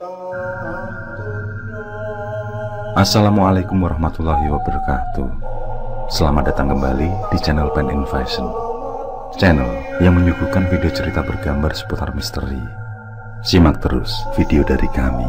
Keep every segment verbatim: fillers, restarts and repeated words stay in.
Assalamualaikum warahmatullahi wabarakatuh. Selamat datang kembali di channel Pen Invasion, channel yang menyuguhkan video cerita bergambar seputar misteri. Simak terus video dari kami.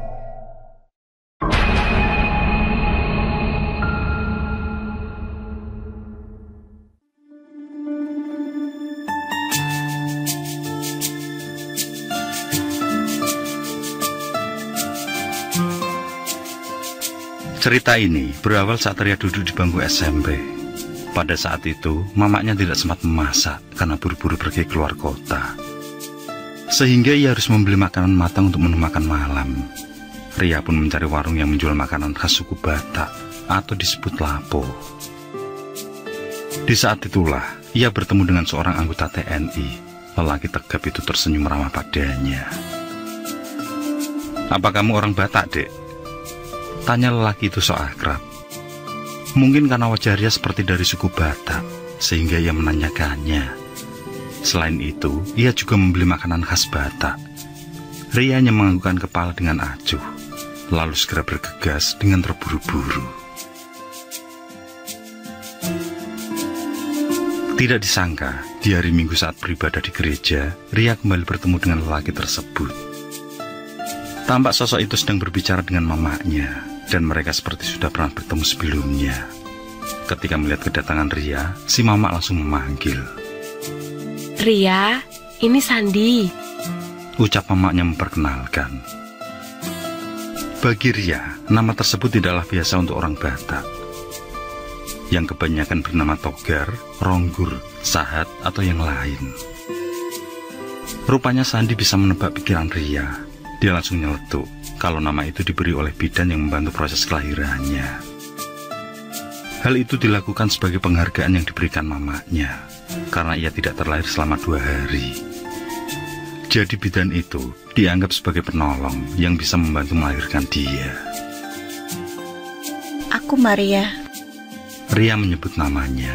Cerita ini berawal saat Ria duduk di bangku S M P. Pada saat itu, mamanya tidak sempat memasak karena buru-buru pergi keluar kota. Sehingga ia harus membeli makanan matang untuk menu makan malam. Ria pun mencari warung yang menjual makanan khas suku Batak atau disebut lapo. Di saat itulah, ia bertemu dengan seorang anggota T N I. Lelaki tegap itu tersenyum ramah padanya. "Apa kamu orang Batak, Dek?" tanya lelaki itu so akrab. Mungkin karena wajah Ria seperti dari suku Batak, sehingga ia menanyakannya. Selain itu, ia juga membeli makanan khas Batak. Ria hanya menganggukkan kepala dengan acuh, lalu segera bergegas dengan terburu-buru. Tidak disangka, di hari Minggu saat beribadah di gereja, Ria kembali bertemu dengan lelaki tersebut. Tampak sosok itu sedang berbicara dengan mamanya, dan mereka seperti sudah pernah bertemu sebelumnya. Ketika melihat kedatangan Ria, si mama langsung memanggil. "Ria, ini Sandi," ucap mamanya memperkenalkan. Bagi Ria, nama tersebut tidaklah biasa untuk orang Batak, yang kebanyakan bernama Togar, Ronggur, Sahat, atau yang lain. Rupanya Sandi bisa menebak pikiran Ria. Dia langsung nyeletuk kalau nama itu diberi oleh bidan yang membantu proses kelahirannya. Hal itu dilakukan sebagai penghargaan yang diberikan mamanya, karena ia tidak terlahir selama dua hari. Jadi bidan itu dianggap sebagai penolong yang bisa membantu melahirkan dia. "Aku Maria." Ria menyebut namanya.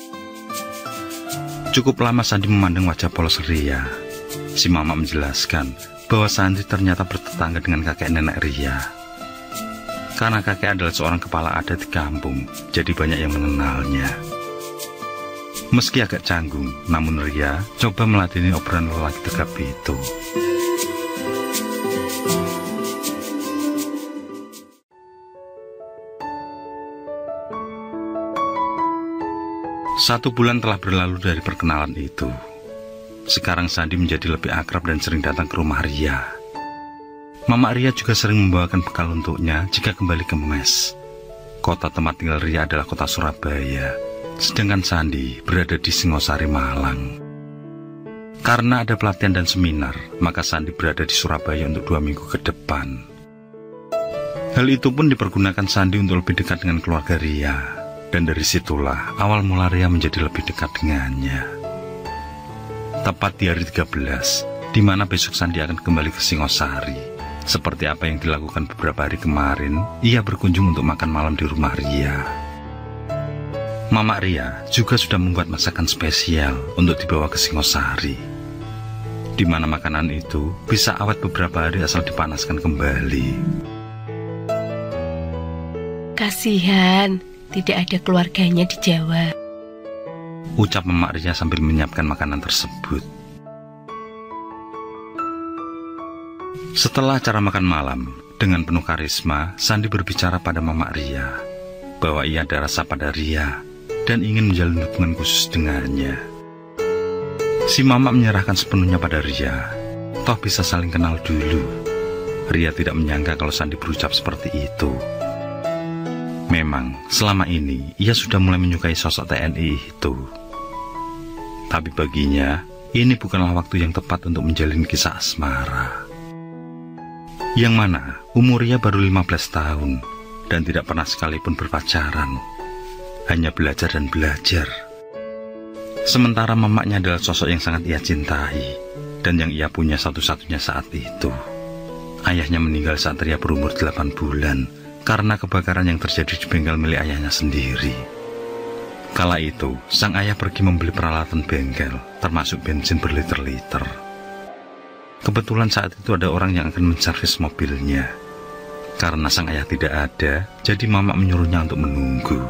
Cukup lama Sandi memandang wajah polos Ria. Si mama menjelaskan bahwa Sandi ternyata bertetangga dengan kakek nenek Ria. Karena kakek adalah seorang kepala adat di kampung, jadi banyak yang mengenalnya. Meski agak canggung, namun Ria coba meladeni obrolan lelaki tegap itu. Satu bulan telah berlalu dari perkenalan itu. Sekarang Sandi menjadi lebih akrab dan sering datang ke rumah Ria. Mama Ria juga sering membawakan bekal untuknya jika kembali ke mes. Kota tempat tinggal Ria adalah kota Surabaya, sedangkan Sandi berada di Singosari, Malang. Karena ada pelatihan dan seminar, maka Sandi berada di Surabaya untuk dua minggu ke depan. Hal itu pun dipergunakan Sandi untuk lebih dekat dengan keluarga Ria, dan dari situlah awal mula Ria menjadi lebih dekat dengannya. Tepat di hari tiga belas, di mana besok Sandi akan kembali ke Singosari. Seperti apa yang dilakukan beberapa hari kemarin, ia berkunjung untuk makan malam di rumah Ria. Mama Ria juga sudah membuat masakan spesial untuk dibawa ke Singosari, di mana makanan itu bisa awet beberapa hari asal dipanaskan kembali. "Kasihan, tidak ada keluarganya di Jawa," ucap Mama Ria sambil menyiapkan makanan tersebut. Setelah acara makan malam, dengan penuh karisma, Sandi berbicara pada Mama Ria bahwa ia ada rasa pada Ria dan ingin menjalin hubungan khusus dengannya. Si Mama menyerahkan sepenuhnya pada Ria, toh bisa saling kenal dulu. Ria tidak menyangka kalau Sandi berucap seperti itu. Memang, selama ini ia sudah mulai menyukai sosok T N I itu. Tapi baginya, ini bukanlah waktu yang tepat untuk menjalin kisah asmara. Yang mana, umur Ria baru lima belas tahun, dan tidak pernah sekalipun berpacaran. Hanya belajar dan belajar. Sementara mamanya adalah sosok yang sangat ia cintai, dan yang ia punya satu-satunya saat itu. Ayahnya meninggal saat Ria berumur delapan bulan, karena kebakaran yang terjadi di bengkel milik ayahnya sendiri. Kala itu, sang ayah pergi membeli peralatan bengkel, termasuk bensin berliter-liter. Kebetulan saat itu ada orang yang akan menservis mobilnya. Karena sang ayah tidak ada, jadi Mama menyuruhnya untuk menunggu.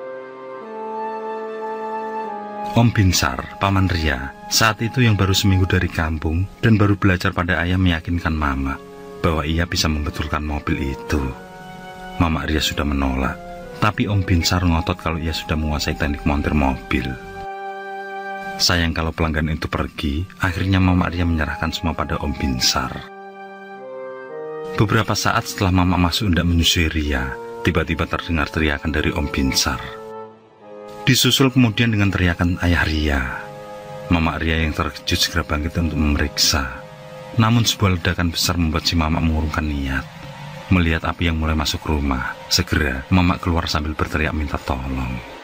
Om Binsar, Paman Ria, saat itu yang baru seminggu dari kampung dan baru belajar pada ayah meyakinkan Mama bahwa ia bisa membetulkan mobil itu. Mama Ria sudah menolak, tapi Om Binsar ngotot kalau ia sudah menguasai teknik montir mobil. Sayang kalau pelanggan itu pergi, akhirnya Mama Ria menyerahkan semua pada Om Binsar. Beberapa saat setelah Mama masuk hendak menyusui Ria, tiba-tiba terdengar teriakan dari Om Binsar. Disusul kemudian dengan teriakan ayah Ria. Mama Ria yang terkejut segera bangkit untuk memeriksa. Namun sebuah ledakan besar membuat si Mama mengurungkan niat. Melihat api yang mulai masuk rumah, segera Mama keluar sambil berteriak minta tolong.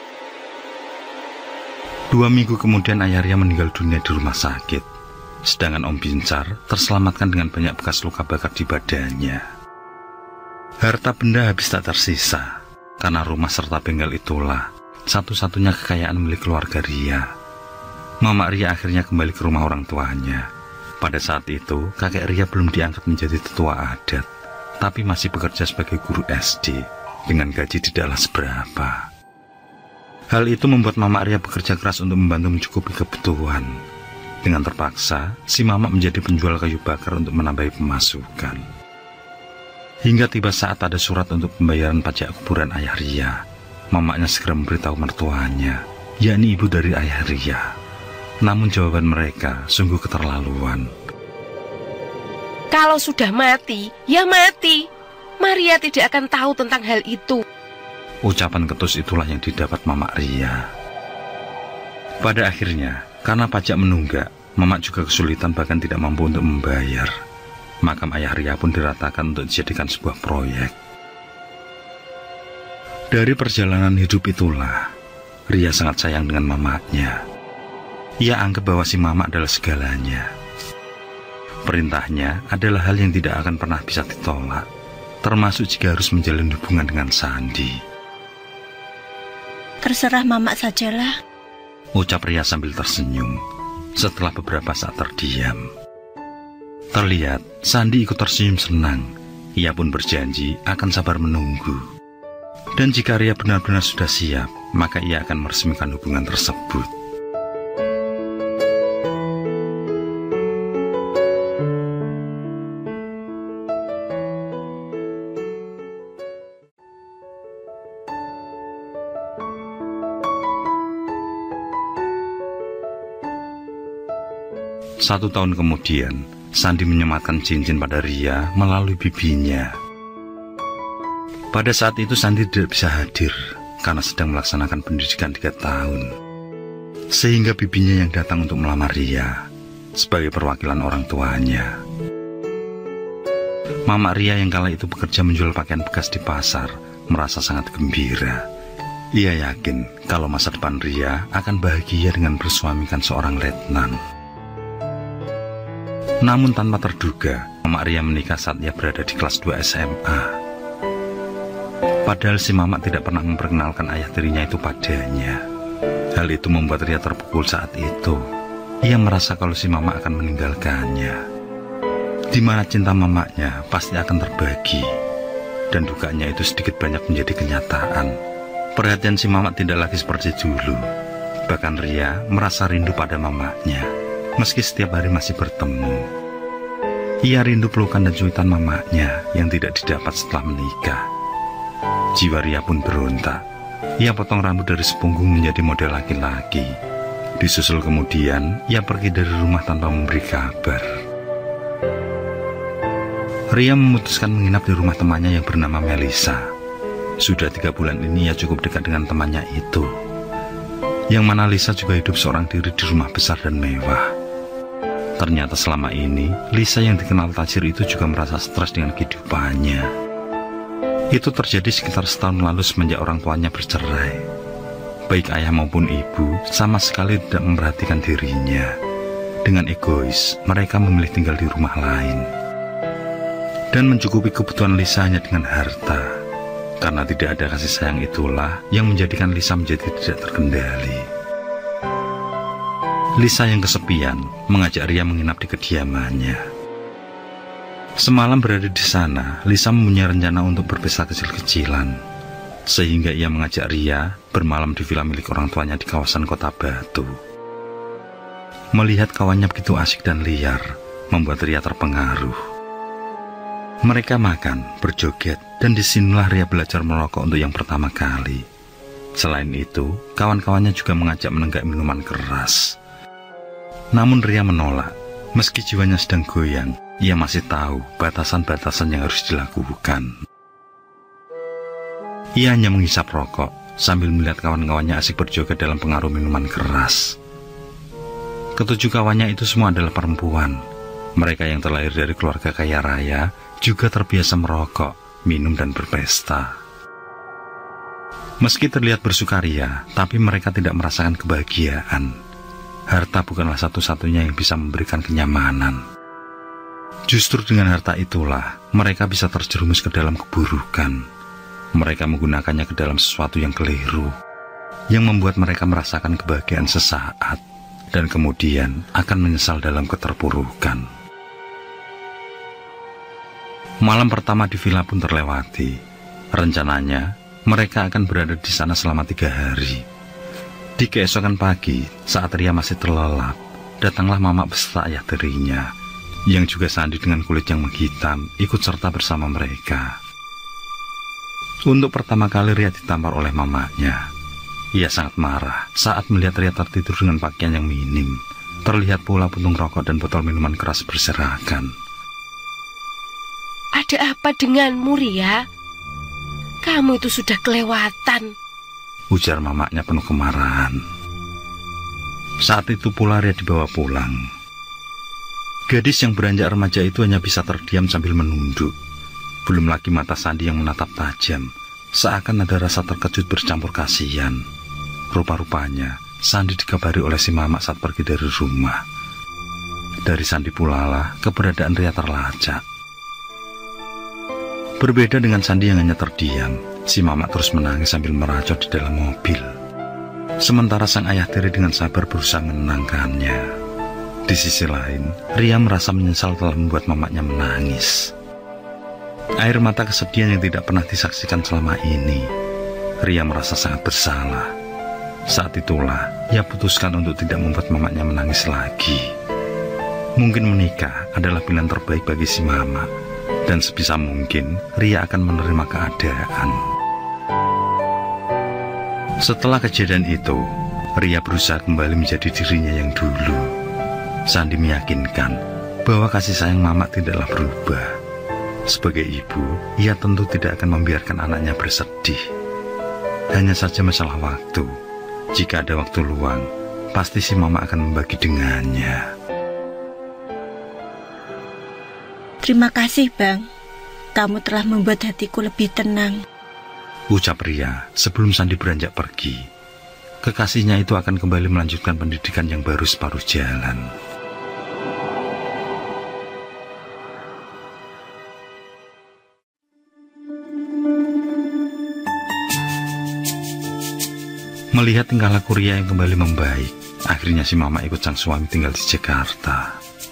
Dua minggu kemudian ayah Ria meninggal dunia di rumah sakit. Sedangkan Om Binsar terselamatkan dengan banyak bekas luka bakar di badannya. Harta benda habis tak tersisa, karena rumah serta bengkel itulah satu-satunya kekayaan milik keluarga Ria. Mama Ria akhirnya kembali ke rumah orang tuanya. Pada saat itu, kakek Ria belum diangkat menjadi tetua adat, tapi masih bekerja sebagai guru S D dengan gaji tidaklah seberapa. Hal itu membuat Mama Ria bekerja keras untuk membantu mencukupi kebutuhan. Dengan terpaksa, si Mama menjadi penjual kayu bakar untuk menambahi pemasukan. Hingga tiba saat ada surat untuk pembayaran pajak kuburan ayah Ria. Mamanya segera memberitahu mertuanya, yakni ibu dari ayah Ria. Namun jawaban mereka sungguh keterlaluan. Kalau sudah mati, ya mati. Maria tidak akan tahu tentang hal itu. Ucapan ketus itulah yang didapat Mama Ria. Pada akhirnya, karena pajak menunggak, Mama juga kesulitan bahkan tidak mampu untuk membayar. Makam ayah Ria pun diratakan untuk dijadikan sebuah proyek. Dari perjalanan hidup itulah, Ria sangat sayang dengan mamanya. Ia anggap bahwa si Mama adalah segalanya. Perintahnya adalah hal yang tidak akan pernah bisa ditolak, termasuk jika harus menjalin hubungan dengan Sandi. Terserah Mama sajalah, ucap Ria sambil tersenyum setelah beberapa saat terdiam. Terlihat Sandi ikut tersenyum senang. Ia pun berjanji akan sabar menunggu. Dan jika Ria benar-benar sudah siap, maka ia akan meresmikan hubungan tersebut. Satu tahun kemudian, Sandi menyematkan cincin pada Ria melalui bibinya. Pada saat itu Sandi tidak bisa hadir karena sedang melaksanakan pendidikan tiga tahun. Sehingga bibinya yang datang untuk melamar Ria sebagai perwakilan orang tuanya. Mama Ria yang kala itu bekerja menjual pakaian bekas di pasar merasa sangat gembira. Ia yakin kalau masa depan Ria akan bahagia dengan bersuamikan seorang letnan. Namun tanpa terduga, Mama Ria menikah saat ia berada di kelas dua S M A. Padahal si Mama tidak pernah memperkenalkan ayah tirinya itu padanya. Hal itu membuat Ria terpukul saat itu. Ia merasa kalau si Mama akan meninggalkannya. Di mana cinta mamanya pasti akan terbagi. Dan dukanya itu sedikit banyak menjadi kenyataan. Perhatian si Mama tidak lagi seperti dulu. Bahkan Ria merasa rindu pada mamanya. Meski setiap hari masih bertemu. Ia rindu pelukan dan cuitan mamanya yang tidak didapat setelah menikah. Jiwa Ria pun berontak. Ia potong rambut dari sepunggung menjadi model laki-laki. Disusul kemudian, ia pergi dari rumah tanpa memberi kabar. Ria memutuskan menginap di rumah temannya yang bernama Melisa. Sudah tiga bulan ini ia cukup dekat dengan temannya itu. Yang mana Lisa juga hidup seorang diri di rumah besar dan mewah. Ternyata selama ini, Lisa yang dikenal tajir itu juga merasa stres dengan kehidupannya. Itu terjadi sekitar setahun lalu semenjak orang tuanya bercerai. Baik ayah maupun ibu sama sekali tidak memperhatikan dirinya. Dengan egois, mereka memilih tinggal di rumah lain. Dan mencukupi kebutuhan Lisa hanya dengan harta. Karena tidak ada kasih sayang itulah yang menjadikan Lisa menjadi tidak terkendali. Lisa yang kesepian mengajak Ria menginap di kediamannya. Semalam berada di sana, Lisa mempunyai rencana untuk berpesta kecil-kecilan, sehingga ia mengajak Ria bermalam di villa milik orang tuanya di kawasan Kota Batu. Melihat kawannya begitu asik dan liar, membuat Ria terpengaruh. Mereka makan, berjoget, dan disinilah Ria belajar merokok untuk yang pertama kali. Selain itu, kawan-kawannya juga mengajak menenggak minuman keras. Namun Ria menolak. Meski jiwanya sedang goyang, ia masih tahu batasan-batasan yang harus dilakukan. Ia hanya menghisap rokok sambil melihat kawan-kawannya asik berjoget dalam pengaruh minuman keras. Ketujuh kawannya itu semua adalah perempuan. Mereka yang terlahir dari keluarga kaya raya juga terbiasa merokok, minum, dan berpesta. Meski terlihat bersukaria, tapi mereka tidak merasakan kebahagiaan. Harta bukanlah satu-satunya yang bisa memberikan kenyamanan. Justru dengan harta itulah mereka bisa terjerumus ke dalam keburukan. Mereka menggunakannya ke dalam sesuatu yang keliru, yang membuat mereka merasakan kebahagiaan sesaat, dan kemudian akan menyesal dalam keterpurukan. Malam pertama di villa pun terlewati. Rencananya, mereka akan berada di sana selama tiga hari. Di keesokan pagi, saat Ria masih terlelap, datanglah Mamak beserta ayah tirinya, yang juga Sandi dengan kulit yang menghitam, ikut serta bersama mereka. Untuk pertama kali Ria ditampar oleh mamaknya. Ia sangat marah saat melihat Ria tertidur dengan pakaian yang minim. Terlihat pula puntung rokok dan botol minuman keras berserakan. Ada apa denganmu, Ria? Kamu itu sudah kelewatan, ujar mamaknya penuh kemarahan. Saat itu pula Ria dibawa pulang. Gadis yang beranjak remaja itu hanya bisa terdiam sambil menunduk. Belum lagi mata Sandi yang menatap tajam, seakan ada rasa terkejut bercampur kasihan. Rupa-rupanya Sandi dikabari oleh si mamak saat pergi dari rumah. Dari Sandi pula lah keberadaan Ria terlacak. Berbeda dengan Sandi yang hanya terdiam, si mamak terus menangis sambil meracau di dalam mobil. Sementara sang ayah tiri dengan sabar berusaha menenangkannya. Di sisi lain, Ria merasa menyesal telah membuat mamaknya menangis. Air mata kesedihan yang tidak pernah disaksikan selama ini. Ria merasa sangat bersalah. Saat itulah ia putuskan untuk tidak membuat mamaknya menangis lagi. Mungkin menikah adalah pilihan terbaik bagi si mamak, dan sebisa mungkin Ria akan menerima keadaan. Setelah kejadian itu, Ria berusaha kembali menjadi dirinya yang dulu. Sandi meyakinkan bahwa kasih sayang mamak tidaklah berubah. Sebagai ibu, ia tentu tidak akan membiarkan anaknya bersedih. Hanya saja masalah waktu. Jika ada waktu luang, pasti si mama akan membagi dengannya. Terima kasih, Bang. Kamu telah membuat hatiku lebih tenang, ucap Ria sebelum Sandi beranjak pergi. Kekasihnya itu akan kembali melanjutkan pendidikan yang baru separuh jalan. Melihat tingkah laku Ria yang kembali membaik, akhirnya si mama ikut sang suami tinggal di Jakarta.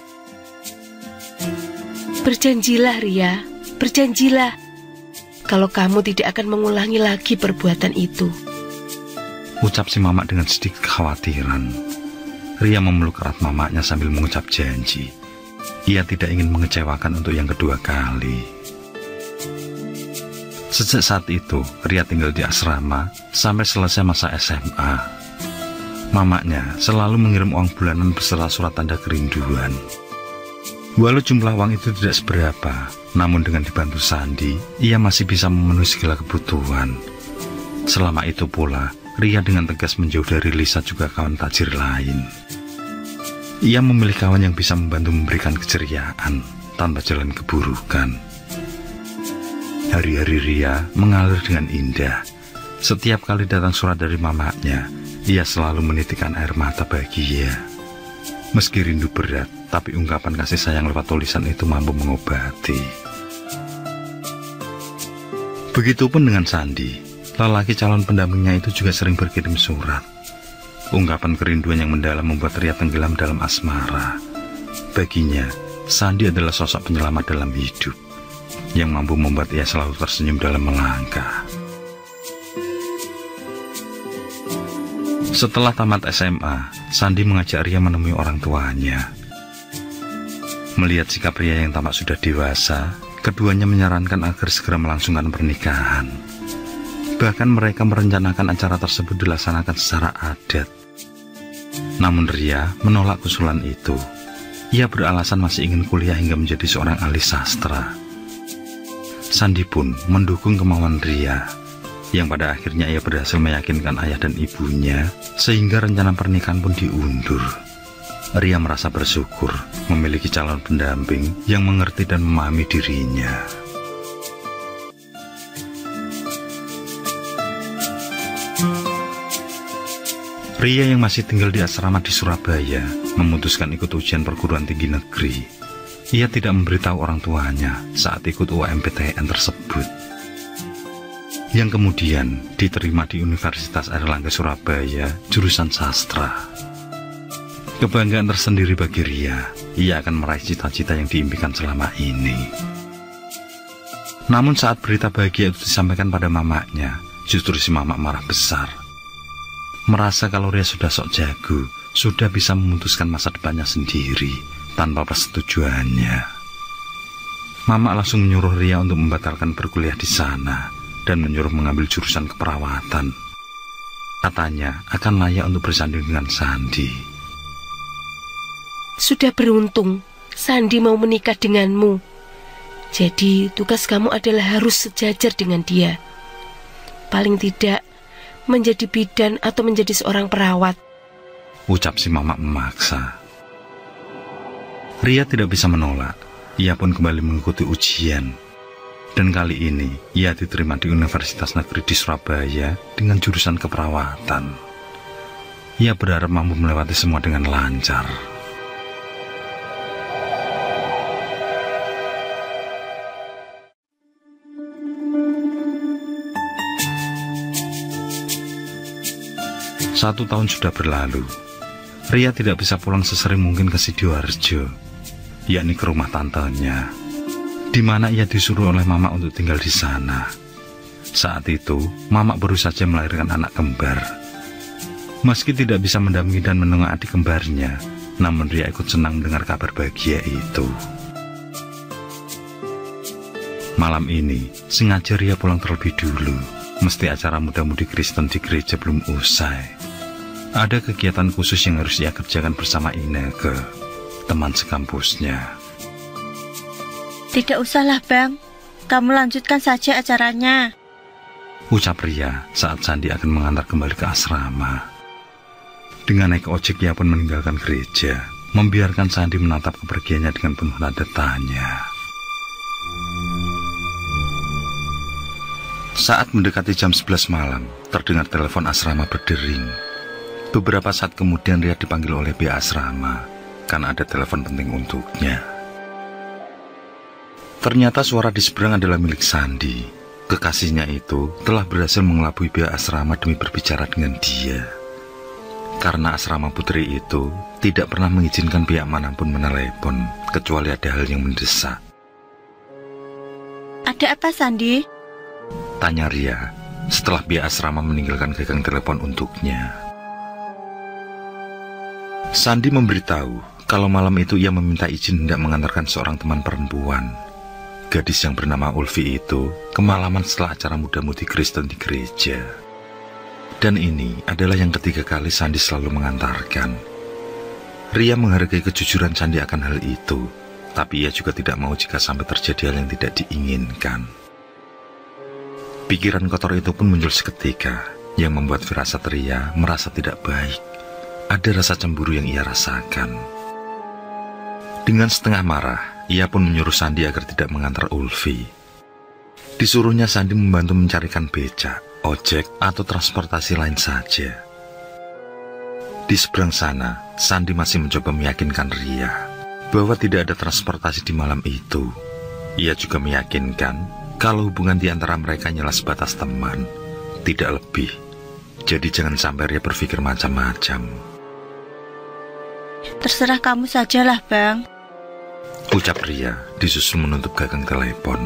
Berjanjilah, Ria, berjanjilah kalau kamu tidak akan mengulangi lagi perbuatan itu, ucap si mama dengan sedikit kekhawatiran. Ria memeluk erat mamaknya sambil mengucap janji. Ia tidak ingin mengecewakan untuk yang kedua kali. Sejak saat itu, Ria tinggal di asrama sampai selesai masa S M A. Mamaknya selalu mengirim uang bulanan beserta surat tanda kerinduan. Walau jumlah uang itu tidak seberapa, namun dengan dibantu Sandi, ia masih bisa memenuhi segala kebutuhan. Selama itu pula, Ria dengan tegas menjauh dari Lisa juga kawan tajir lain. Ia memilih kawan yang bisa membantu memberikan keceriaan tanpa jalan keburukan. Hari-hari Ria mengalir dengan indah. Setiap kali datang surat dari mamaknya, ia selalu menitikkan air mata bahagia. Meski rindu berat, tapi ungkapan kasih sayang lewat tulisan itu mampu mengobati. Begitupun dengan Sandi, lelaki calon pendampingnya itu juga sering berkirim surat. Ungkapan kerinduan yang mendalam membuat Ria tenggelam dalam asmara. Baginya, Sandi adalah sosok penyelamat dalam hidup yang mampu membuat ia selalu tersenyum dalam melangkah. Setelah tamat S M A, Sandi mengajak Ria menemui orang tuanya. Melihat sikap Ria yang tampak sudah dewasa, keduanya menyarankan agar segera melangsungkan pernikahan. Bahkan mereka merencanakan acara tersebut dilaksanakan secara adat. Namun Ria menolak usulan itu. Ia beralasan masih ingin kuliah hingga menjadi seorang ahli sastra. Sandi pun mendukung kemauan Ria, yang pada akhirnya ia berhasil meyakinkan ayah dan ibunya, sehingga rencana pernikahan pun diundur. Ria merasa bersyukur memiliki calon pendamping yang mengerti dan memahami dirinya. Ria yang masih tinggal di asrama di Surabaya memutuskan ikut ujian perguruan tinggi negeri. Ia tidak memberitahu orang tuanya saat ikut U M P T N tersebut, yang kemudian diterima di Universitas Airlangga Surabaya, jurusan sastra. Kebanggaan tersendiri bagi Ria, ia akan meraih cita-cita yang diimpikan selama ini. Namun saat berita bahagia itu disampaikan pada mamanya, justru si mama marah besar. Merasa kalau Ria sudah sok jago, sudah bisa memutuskan masa depannya sendiri, tanpa persetujuannya. Mama langsung menyuruh Ria untuk membatalkan berkuliah di sana, dan menyuruh mengambil jurusan keperawatan. Katanya akan layak untuk bersanding dengan Sandi. Sudah beruntung, Sandi mau menikah denganmu. Jadi tugas kamu adalah harus sejajar dengan dia. Paling tidak, menjadi bidan atau menjadi seorang perawat. Ucap si mama memaksa. Ria tidak bisa menolak. Ia pun kembali mengikuti ujian. Dan kali ini, ia diterima di Universitas Negeri di Surabaya dengan jurusan keperawatan. Ia berharap mampu melewati semua dengan lancar. Satu tahun sudah berlalu. Ria tidak bisa pulang sesering mungkin ke Sidoarjo, yakni ke rumah tantenya, di mana ia disuruh oleh mama untuk tinggal di sana. Saat itu, mama baru saja melahirkan anak kembar. Meski tidak bisa mendampingi dan menengok adik kembarnya, namun Ria ikut senang mendengar kabar bahagia itu. Malam ini, sengaja Ria pulang terlebih dulu, mesti acara muda-mudi Kristen di gereja belum usai. Ada kegiatan khusus yang harus ia kerjakan bersama Ineke, teman sekampusnya. Tidak usahlah Bang, kamu lanjutkan saja acaranya, ucap Ria saat Sandi akan mengantar kembali ke asrama. Dengan naik ojek ia pun meninggalkan gereja, membiarkan Sandi menatap kepergiannya dengan penuh tanda tanya. Saat mendekati jam sebelas malam, terdengar telepon asrama berdering. Beberapa saat kemudian Ria dipanggil oleh pihak asrama karena ada telepon penting untuknya. Ternyata suara di seberang adalah milik Sandi. Kekasihnya itu telah berhasil mengelabui pihak asrama demi berbicara dengan dia. Karena asrama putri itu tidak pernah mengizinkan pihak manapun menelepon, kecuali ada hal yang mendesak. Ada apa Sandi? Tanya Ria setelah pihak asrama meninggalkan gagang telepon untuknya. Sandi memberitahu kalau malam itu ia meminta izin hendak mengantarkan seorang teman perempuan. Gadis yang bernama Ulfi itu kemalaman setelah acara muda-mudi Kristen di gereja. Dan ini adalah yang ketiga kali Sandi selalu mengantarkan. Ria menghargai kejujuran Sandi akan hal itu, tapi ia juga tidak mau jika sampai terjadi hal yang tidak diinginkan. Pikiran kotor itu pun muncul seketika, yang membuat firasat Ria merasa tidak baik. Ada rasa cemburu yang ia rasakan. Dengan setengah marah, ia pun menyuruh Sandi agar tidak mengantar Ulfi. Disuruhnya Sandi membantu mencarikan becak, ojek, atau transportasi lain saja. Di seberang sana, Sandi masih mencoba meyakinkan Ria bahwa tidak ada transportasi di malam itu. Ia juga meyakinkan kalau hubungan di antara mereka hanyalah sebatas teman, tidak lebih. Jadi jangan sampai Ria berpikir macam-macam. Terserah kamu sajalah Bang, ucap Ria disusul menutup gagang telepon.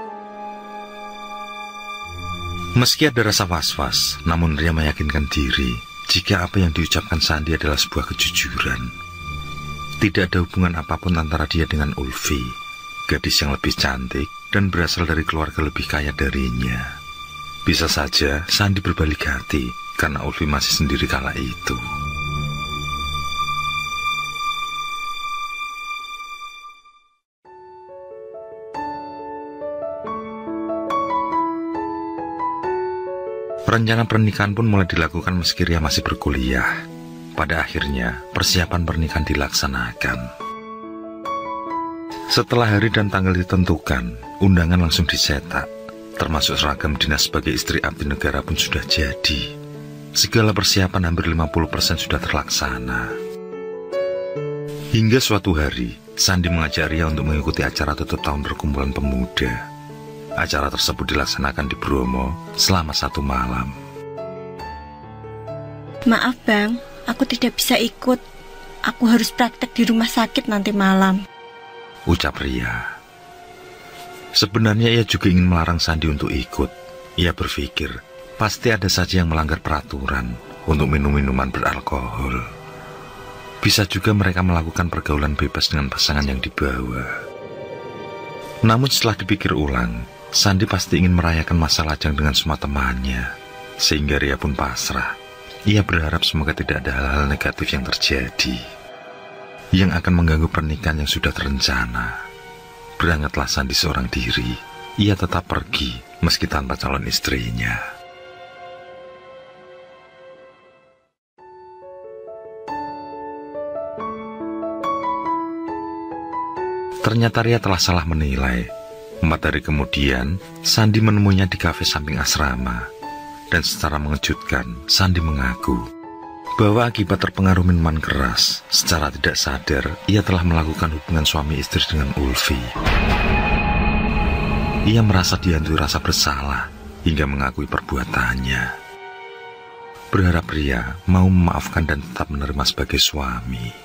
Meski ada rasa was-was, namun Ria meyakinkan diri jika apa yang diucapkan Sandi adalah sebuah kejujuran. Tidak ada hubungan apapun antara dia dengan Ulfi, gadis yang lebih cantik dan berasal dari keluarga lebih kaya darinya. Bisa saja Sandi berbalik hati karena Ulfi masih sendiri kala itu. Rencana pernikahan pun mulai dilakukan meski Ria masih berkuliah. Pada akhirnya, persiapan pernikahan dilaksanakan. Setelah hari dan tanggal ditentukan, undangan langsung dicetak. Termasuk seragam dinas sebagai istri abdi negara pun sudah jadi. Segala persiapan hampir lima puluh persen sudah terlaksana. Hingga suatu hari, Sandi mengajak Ria untuk mengikuti acara tutup tahun perkumpulan pemuda. Acara tersebut dilaksanakan di Bromo selama satu malam. Maaf Bang, aku tidak bisa ikut. Aku harus praktek di rumah sakit nanti malam, ucap Ria. Sebenarnya ia juga ingin melarang Sandi untuk ikut. Ia berpikir, pasti ada saja yang melanggar peraturan untuk minum minuman beralkohol. Bisa juga mereka melakukan pergaulan bebas dengan pasangan yang dibawa. Namun setelah dipikir ulang, Sandi pasti ingin merayakan masa lajang dengan semua temannya. Sehingga Ria pun pasrah. Ia berharap semoga tidak ada hal-hal negatif yang terjadi yang akan mengganggu pernikahan yang sudah terencana. Berangkatlah Sandi seorang diri. Ia tetap pergi meski tanpa calon istrinya. Ternyata Ria telah salah menilai. Empat hari kemudian, Sandi menemuinya di kafe samping asrama. Dan secara mengejutkan, Sandi mengaku bahwa akibat terpengaruh minuman keras, secara tidak sadar, ia telah melakukan hubungan suami istri dengan Ulfi. Ia merasa dihantui rasa bersalah, hingga mengakui perbuatannya. Berharap Ria mau memaafkan dan tetap menerima sebagai suami.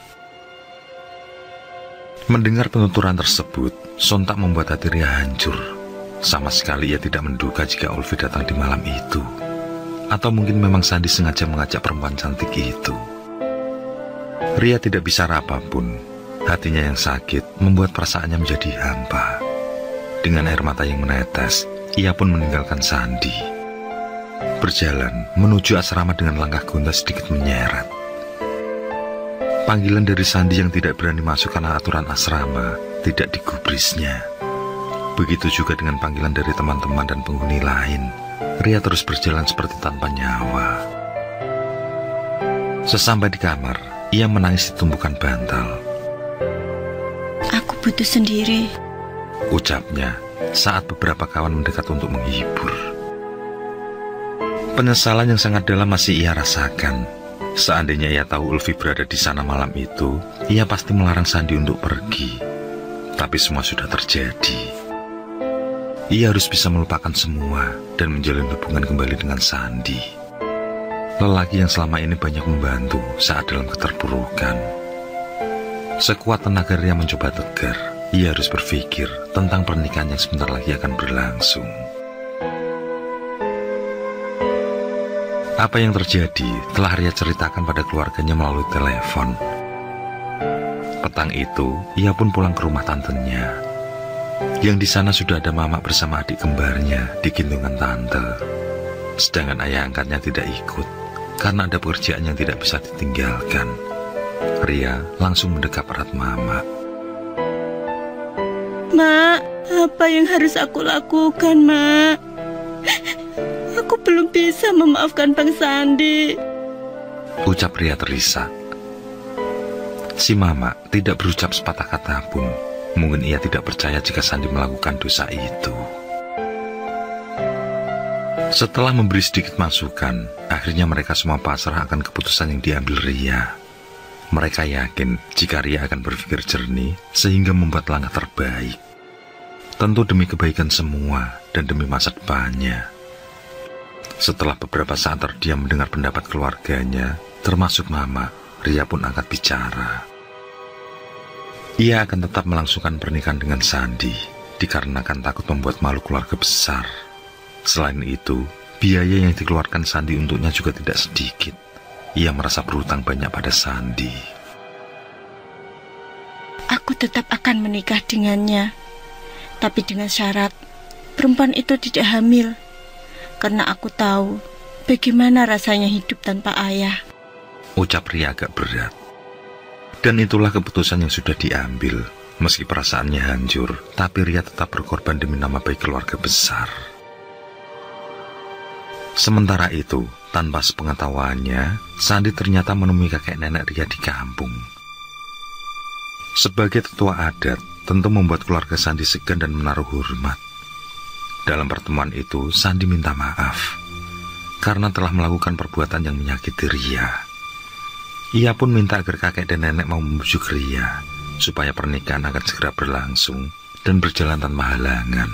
Mendengar penuturan tersebut, sontak membuat hati Ria hancur. Sama sekali ia tidak menduga jika Ulfi datang di malam itu. Atau mungkin memang Sandi sengaja mengajak perempuan cantik itu. Ria tidak bisa apapun. Hatinya yang sakit membuat perasaannya menjadi hampa. Dengan air mata yang menetes, ia pun meninggalkan Sandi. Berjalan menuju asrama dengan langkah gonta sedikit menyeret. Panggilan dari Sandi yang tidak berani masuk karena aturan asrama tidak digubrisnya. Begitu juga dengan panggilan dari teman-teman dan penghuni lain. Ria terus berjalan seperti tanpa nyawa. Sesampai di kamar, ia menangis di tumpukan bantal. Aku butuh sendiri, ucapnya saat beberapa kawan mendekat untuk menghibur. Penyesalan yang sangat dalam masih ia rasakan. Seandainya ia tahu Ulfi berada di sana malam itu, ia pasti melarang Sandi untuk pergi. Tapi semua sudah terjadi. Ia harus bisa melupakan semua dan menjalin hubungan kembali dengan Sandi. Lelaki yang selama ini banyak membantu saat dalam keterpurukan. Sekuat tenaga Ria mencoba tegar. Ia harus berpikir tentang pernikahan yang sebentar lagi akan berlangsung. Apa yang terjadi telah Ria ceritakan pada keluarganya melalui telepon. Petang itu, ia pun pulang ke rumah tantenya. Yang di sana sudah ada mamak bersama adik kembarnya di gendongan tante. Sedangkan ayah angkatnya tidak ikut karena ada pekerjaan yang tidak bisa ditinggalkan. Ria langsung mendekap erat mamak. Mak, apa yang harus aku lakukan, Mak? Aku belum bisa memaafkan Bang Sandi, ucap Ria terisak. Si mamak tidak berucap sepatah kata pun. Mungkin ia tidak percaya jika Sandi melakukan dosa itu. Setelah memberi sedikit masukan, akhirnya mereka semua pasrah akan keputusan yang diambil Ria. Mereka yakin jika Ria akan berpikir jernih sehingga membuat langkah terbaik. Tentu demi kebaikan semua dan demi masa depannya. Setelah beberapa saat terdiam mendengar pendapat keluarganya, termasuk Mama, Ria pun angkat bicara. Ia akan tetap melangsungkan pernikahan dengan Sandi, dikarenakan takut membuat malu keluarga besar. Selain itu, biaya yang dikeluarkan Sandi untuknya juga tidak sedikit. Ia merasa berhutang banyak pada Sandi. Aku tetap akan menikah dengannya, tapi dengan syarat perempuan itu tidak hamil, karena aku tahu bagaimana rasanya hidup tanpa ayah. Ucap Ria agak berat. Dan itulah keputusan yang sudah diambil. Meski perasaannya hancur, tapi Ria tetap berkorban demi nama baik keluarga besar. Sementara itu, tanpa sepengetahuannya, Sandi ternyata menemui kakek nenek Ria di kampung. Sebagai tetua adat, tentu membuat keluarga Sandi segan dan menaruh hormat. Dalam pertemuan itu, Sandi minta maaf karena telah melakukan perbuatan yang menyakiti Ria. Ia pun minta agar kakek dan nenek mau membujuk Ria supaya pernikahan akan segera berlangsung dan berjalan tanpa halangan.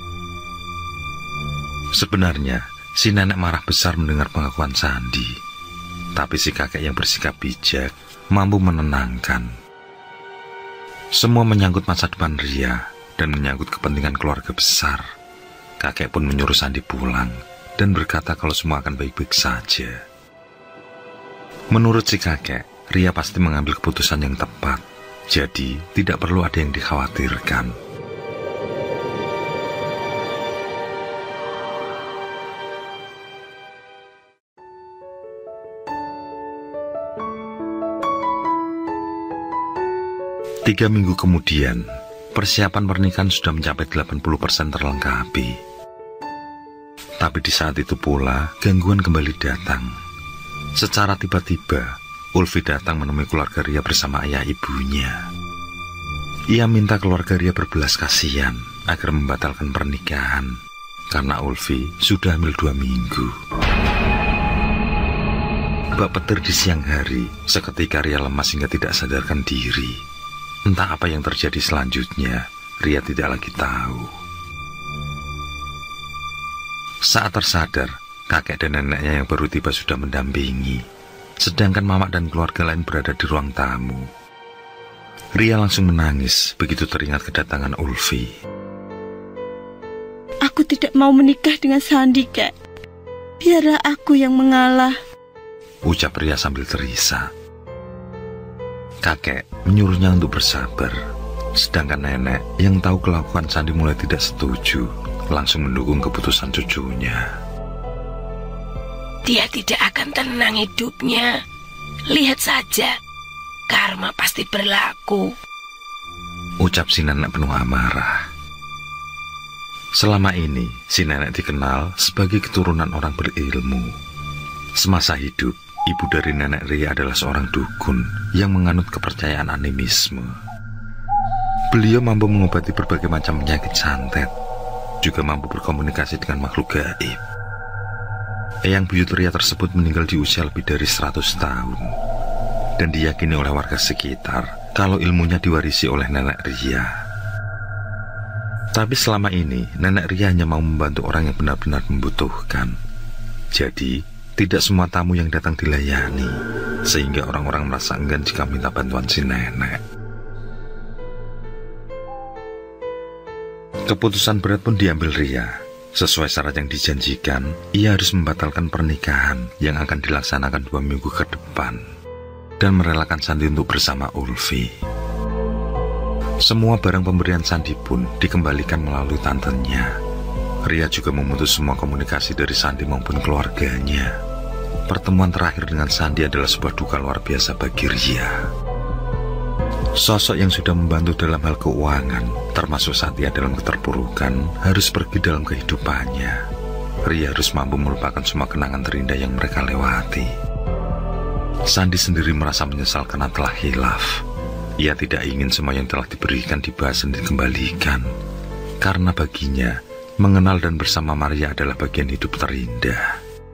Sebenarnya, si nenek marah besar mendengar pengakuan Sandi, tapi si kakek yang bersikap bijak mampu menenangkan. Semua menyangkut masa depan Ria dan menyangkut kepentingan keluarga besar. Kakek pun menyuruh Sandi pulang dan berkata kalau semua akan baik-baik saja. Menurut si kakek, Ria pasti mengambil keputusan yang tepat, jadi tidak perlu ada yang dikhawatirkan. Tiga minggu kemudian, persiapan pernikahan sudah mencapai delapan puluh persen terlengkapi. Tapi di saat itu pula, gangguan kembali datang. Secara tiba-tiba, Ulfi datang menemui keluarga Ria bersama ayah ibunya. Ia minta keluarga Ria berbelas kasihan agar membatalkan pernikahan, karena Ulfi sudah hamil dua minggu. Bak petir di siang hari, seketika Ria lemas hingga tidak sadarkan diri. Entah apa yang terjadi selanjutnya, Ria tidak lagi tahu. Saat tersadar, kakek dan neneknya yang baru tiba sudah mendampingi, sedangkan mamak dan keluarga lain berada di ruang tamu. Ria langsung menangis begitu teringat kedatangan Ulfi. Aku tidak mau menikah dengan Sandi, Kek. Biarlah aku yang mengalah, ucap Ria sambil terisak. Kakek menyuruhnya untuk bersabar, sedangkan nenek yang tahu kelakuan Sandi mulai tidak setuju, langsung mendukung keputusan cucunya. Dia tidak akan tenang hidupnya. Lihat saja, karma pasti berlaku, ucap si nenek penuh amarah. Selama ini, si nenek dikenal sebagai keturunan orang berilmu. Semasa hidup, ibu dari nenek Ria adalah seorang dukun yang menganut kepercayaan animisme. Beliau mampu mengobati berbagai macam penyakit santet, juga mampu berkomunikasi dengan makhluk gaib. Eyang buyut Ria tersebut meninggal di usia lebih dari seratus tahun, dan diyakini oleh warga sekitar kalau ilmunya diwarisi oleh nenek Ria. Tapi selama ini, nenek Ria hanya mau membantu orang yang benar-benar membutuhkan. Jadi, tidak semua tamu yang datang dilayani, sehingga orang-orang merasa enggan jika minta bantuan si nenek. Keputusan berat pun diambil Ria. Sesuai syarat yang dijanjikan, ia harus membatalkan pernikahan yang akan dilaksanakan dua minggu ke depan dan merelakan Sandi untuk bersama Ulfi. Semua barang pemberian Sandi pun dikembalikan melalui tantenya. Ria juga memutus semua komunikasi dari Sandi maupun keluarganya. Pertemuan terakhir dengan Sandi adalah sebuah duka luar biasa bagi Ria. Sosok yang sudah membantu dalam hal keuangan, termasuk saat ia dalam keterpurukan, harus pergi dalam kehidupannya. Ria harus mampu melupakan semua kenangan terindah yang mereka lewati. Sandi sendiri merasa menyesal karena telah hilaf. Ia tidak ingin semua yang telah diberikan dibahas dan dikembalikan, karena baginya, mengenal dan bersama Maria adalah bagian hidup terindah.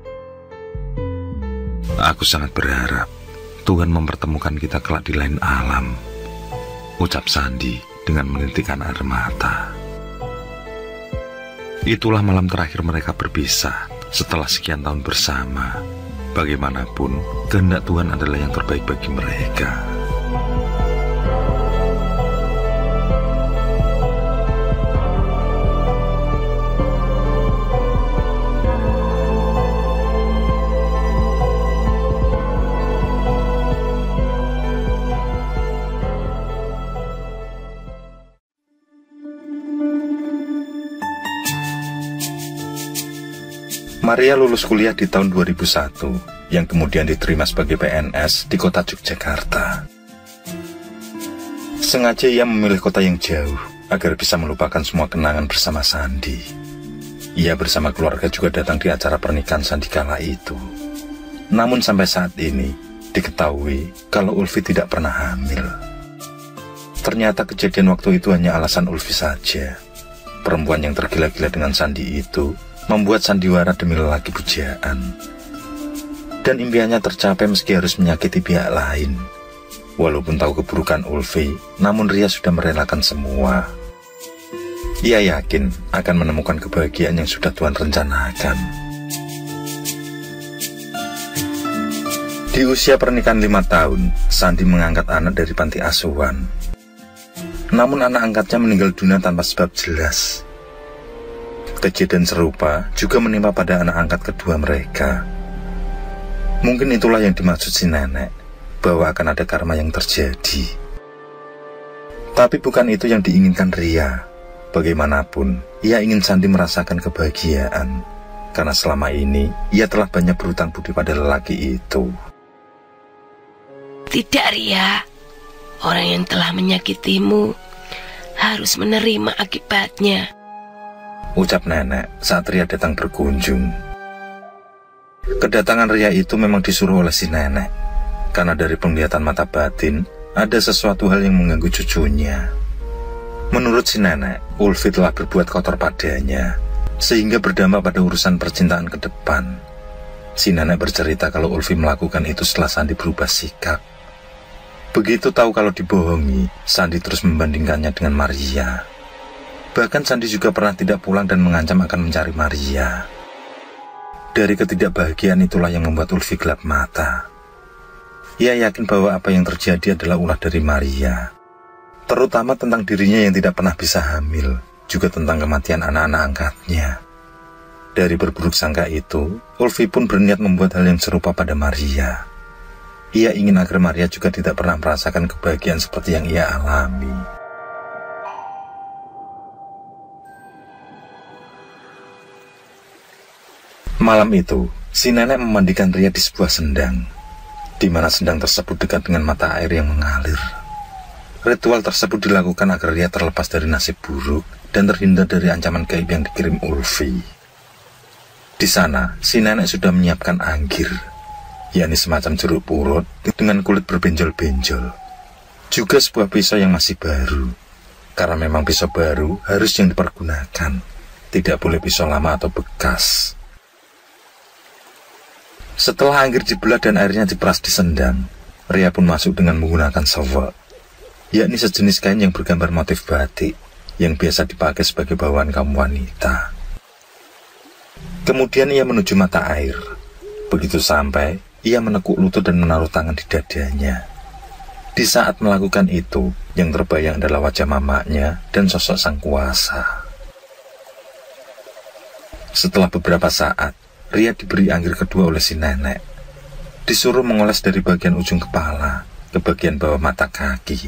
Aku sangat berharap Tuhan mempertemukan kita kelak di lain alam, ucap Sandi dengan menitikkan air mata. Itulah malam terakhir mereka berpisah setelah sekian tahun bersama. Bagaimanapun, kehendak Tuhan adalah yang terbaik bagi mereka. Maria lulus kuliah di tahun dua ribu satu, yang kemudian diterima sebagai P N S di kota Yogyakarta. Sengaja ia memilih kota yang jauh, agar bisa melupakan semua kenangan bersama Sandi. Ia bersama keluarga juga datang di acara pernikahan Sandi kala itu. Namun sampai saat ini, diketahui kalau Ulfi tidak pernah hamil. Ternyata kejadian waktu itu hanya alasan Ulfi saja. Perempuan yang tergila-gila dengan Sandi itu membuat sandiwara demi lelaki pujaan. Dan impiannya tercapai meski harus menyakiti pihak lain. Walaupun tahu keburukan Ulfi, namun Ria sudah merelakan semua. Ia yakin akan menemukan kebahagiaan yang sudah Tuhan rencanakan. Di usia pernikahan lima tahun, Sandi mengangkat anak dari panti asuhan. Namun anak angkatnya meninggal dunia tanpa sebab jelas. Kejadian serupa juga menimpa pada anak angkat kedua mereka. Mungkin itulah yang dimaksud si nenek, bahwa akan ada karma yang terjadi. Tapi bukan itu yang diinginkan Ria. Bagaimanapun, ia ingin Sandi merasakan kebahagiaan, karena selama ini ia telah banyak berhutang budi pada lelaki itu. Tidak, Ria. Orang yang telah menyakitimu harus menerima akibatnya, ucap nenek saat Ria datang berkunjung. Kedatangan Ria itu memang disuruh oleh si nenek, karena dari penglihatan mata batin, ada sesuatu hal yang mengganggu cucunya. Menurut si nenek, Ulfi telah berbuat kotor padanya, sehingga berdampak pada urusan percintaan ke depan. Si nenek bercerita kalau Ulfi melakukan itu setelah Sandi berubah sikap. Begitu tahu kalau dibohongi, Sandi terus membandingkannya dengan Maria. Bahkan Sandi juga pernah tidak pulang dan mengancam akan mencari Maria. Dari ketidakbahagiaan itulah yang membuat Ulfi gelap mata. Ia yakin bahwa apa yang terjadi adalah ulah dari Maria. Terutama tentang dirinya yang tidak pernah bisa hamil, juga tentang kematian anak-anak angkatnya. Dari berburuk sangka itu, Ulfi pun berniat membuat hal yang serupa pada Maria. Ia ingin agar Maria juga tidak pernah merasakan kebahagiaan seperti yang ia alami. Malam itu, si nenek memandikan Ria di sebuah sendang, di mana sendang tersebut dekat dengan mata air yang mengalir. Ritual tersebut dilakukan agar Ria terlepas dari nasib buruk dan terhindar dari ancaman gaib yang dikirim Ulfi. Di sana, si nenek sudah menyiapkan anggir, yakni semacam jeruk purut dengan kulit berbenjol-benjol. Juga sebuah pisau yang masih baru, karena memang pisau baru harus yang dipergunakan, tidak boleh pisau lama atau bekas. Setelah anggir dibelah dan airnya diperas di sendang, Ria pun masuk dengan menggunakan sewek, yakni sejenis kain yang bergambar motif batik, yang biasa dipakai sebagai bawaan kaum wanita. Kemudian ia menuju mata air. Begitu sampai, ia menekuk lutut dan menaruh tangan di dadanya. Di saat melakukan itu, yang terbayang adalah wajah mamanya dan sosok sang kuasa. Setelah beberapa saat, Ria diberi anggir kedua oleh si nenek. Disuruh mengoles dari bagian ujung kepala ke bagian bawah mata kaki.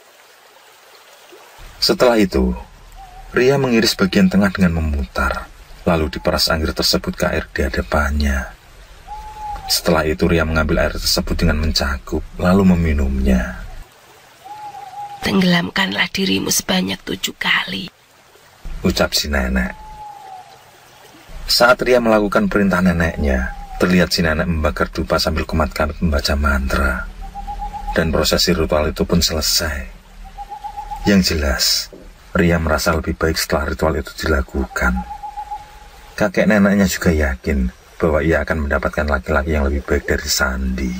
Setelah itu, Ria mengiris bagian tengah dengan memutar, lalu diperas anggir tersebut ke air di hadapannya. Setelah itu Ria mengambil air tersebut dengan mencakup, lalu meminumnya. Tenggelamkanlah dirimu sebanyak tujuh kali, ucap si nenek. Saat Ria melakukan perintah neneknya, terlihat si nenek membakar dupa sambil kumat kamit membaca mantra. Dan prosesi ritual itu pun selesai. Yang jelas, Ria merasa lebih baik setelah ritual itu dilakukan. Kakek neneknya juga yakin bahwa ia akan mendapatkan laki-laki yang lebih baik dari Sandi.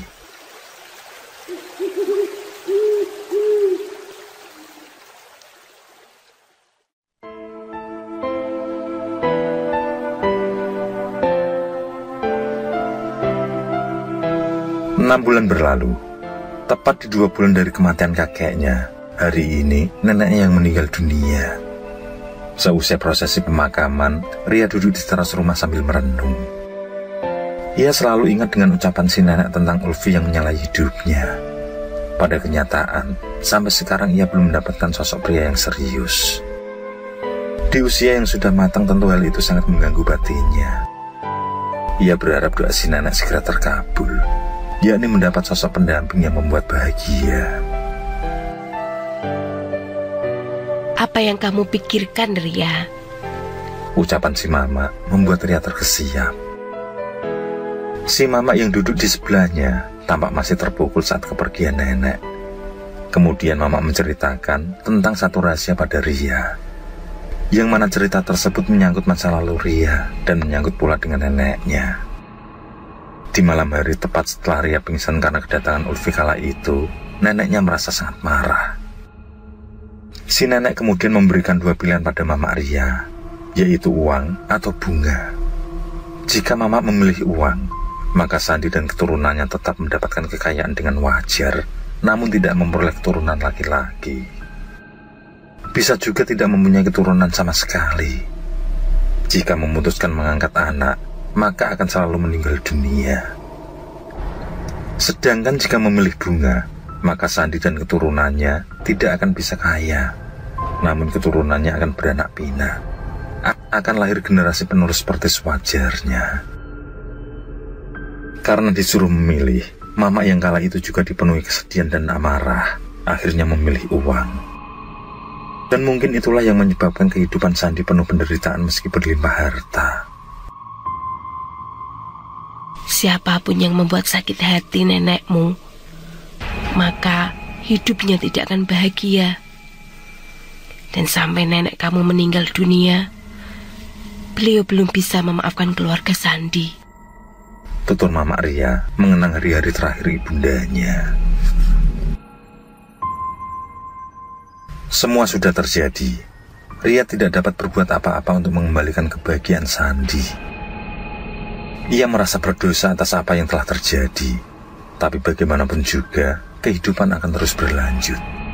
Enam bulan berlalu, tepat di dua bulan dari kematian kakeknya. Hari ini, neneknya yang meninggal dunia. Seusai prosesi pemakaman, Ria duduk di teras rumah sambil merenung. Ia selalu ingat dengan ucapan si nenek tentang Ulfi yang menyalahi hidupnya. Pada kenyataan, sampai sekarang ia belum mendapatkan sosok pria yang serius. Di usia yang sudah matang, tentu hal itu sangat mengganggu batinnya. Ia berharap doa si nenek segera terkabul, yakni mendapat sosok pendamping yang membuat bahagia. Apa yang kamu pikirkan, Ria? Ucapan si Mama membuat Ria terkesiap. Si Mama yang duduk di sebelahnya tampak masih terpukul saat kepergian nenek. Kemudian Mama menceritakan tentang satu rahasia pada Ria, yang mana cerita tersebut menyangkut masa lalu Ria dan menyangkut pula dengan neneknya. Di malam hari tepat setelah Ria pingsan karena kedatangan Ulfi kala itu, neneknya merasa sangat marah. Si nenek kemudian memberikan dua pilihan pada Mama Ria, yaitu uang atau bunga. Jika Mama memilih uang, maka Sandi dan keturunannya tetap mendapatkan kekayaan dengan wajar, namun tidak memperoleh keturunan laki-laki. Bisa juga tidak mempunyai keturunan sama sekali. Jika memutuskan mengangkat anak, maka akan selalu meninggal dunia. Sedangkan jika memilih bunga, maka Sandi dan keturunannya tidak akan bisa kaya, namun keturunannya akan beranak pinak. Akan lahir generasi penerus seperti sewajarnya. Karena disuruh memilih, Mama yang kala itu juga dipenuhi kesedihan dan amarah, akhirnya memilih uang. Dan mungkin itulah yang menyebabkan kehidupan Sandi penuh penderitaan meski berlimpah harta. Siapapun yang membuat sakit hati nenekmu, maka hidupnya tidak akan bahagia. Dan sampai nenek kamu meninggal dunia, beliau belum bisa memaafkan keluarga Sandi. Tutur Mama Ria mengenang hari-hari terakhir ibundanya. Semua sudah terjadi. Ria tidak dapat berbuat apa-apa untuk mengembalikan kebahagiaan Sandi. Ia merasa berdosa atas apa yang telah terjadi. Tapi bagaimanapun juga, kehidupan akan terus berlanjut.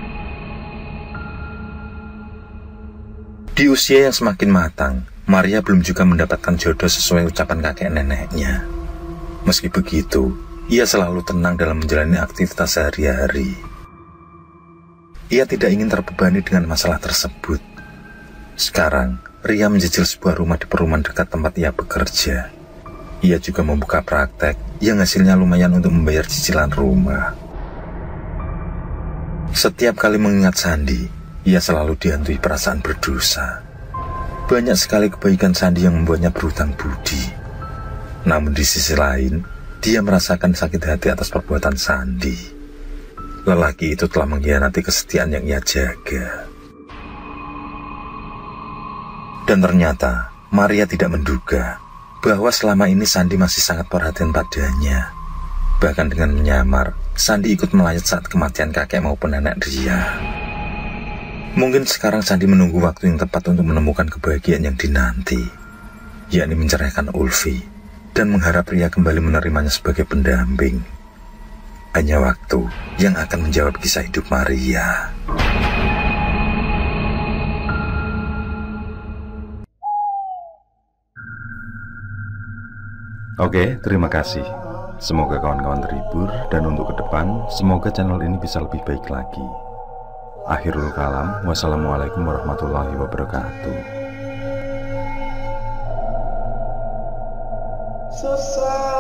Di usia yang semakin matang, Maria belum juga mendapatkan jodoh sesuai ucapan kakek neneknya. Meski begitu, ia selalu tenang dalam menjalani aktivitas sehari-hari. Ia tidak ingin terbebani dengan masalah tersebut. Sekarang, Ria menjajal sebuah rumah di perumahan dekat tempat ia bekerja. Ia juga membuka praktek yang hasilnya lumayan untuk membayar cicilan rumah. Setiap kali mengingat Sandi, ia selalu dihantui perasaan berdosa. Banyak sekali kebaikan Sandi yang membuatnya berhutang budi. Namun di sisi lain, dia merasakan sakit hati atas perbuatan Sandi. Lelaki itu telah mengkhianati kesetiaan yang ia jaga. Dan ternyata, Maria tidak menduga bahwa selama ini Sandi masih sangat perhatian padanya. Bahkan dengan menyamar, Sandi ikut melayat saat kematian kakek maupun nenek Ria. Mungkin sekarang Sandi menunggu waktu yang tepat untuk menemukan kebahagiaan yang dinanti, yakni menceraikan Ulfi, dan mengharap Ria kembali menerimanya sebagai pendamping. Hanya waktu yang akan menjawab kisah hidup Maria. Oke, terima kasih. Semoga kawan-kawan terhibur, dan untuk ke depan, semoga channel ini bisa lebih baik lagi. Akhirul kalam, wassalamualaikum warahmatullahi wabarakatuh. So